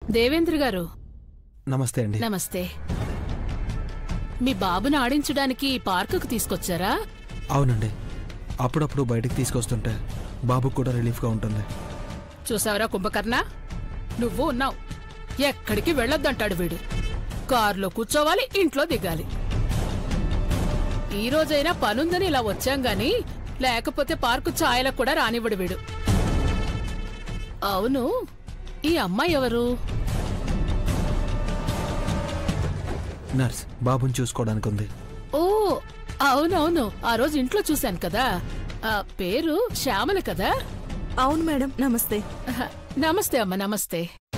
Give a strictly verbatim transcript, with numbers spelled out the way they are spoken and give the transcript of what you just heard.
దేవేంద్ర గారు నమస్తే అండి. నమస్తే. మీ బాబుని ఆడించడానికి పార్కుకు తీసుకొచ్చారా? అవునండి, అప్పుడప్పుడు బయటికి తీసుకొస్తుంటే బాబుకు కూడా రిలీఫ్గా ఉంటుంది. చూసావరా కుంభకర్ణ, నువ్వు ఉన్నావు. ఎక్కడికి వెళ్ళొద్దంటాడు వీడు. కారులో కూర్చోవాలి, ఇంట్లో దిగాలి. ఈ రోజైనా పనుందని ఇలా వచ్చాం గాని లేకపోతే పార్కు ఛాయలకు కూడా రానివ్వడు వీడు. అవును, ఈ అమ్మాయి ఎవరు? నర్స్, బాబుని చూసుకోవడానికి ఉంది. ఓ అవునవును, ఆ రోజు ఇంట్లో చూశాను కదా. ఆ పేరు శ్యామల కదా? అవును మేడం. నమస్తే. నమస్తే అమ్మ. నమస్తే.